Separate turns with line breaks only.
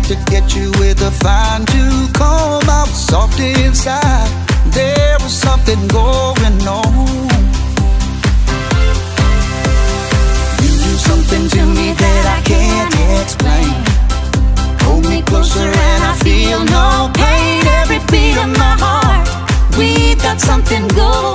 to get you with a fine tooth comb. I was soft inside, there was something going on. You do something to me that I can't explain. Hold me closer and I feel no pain. Every beat of my heart, we got something going.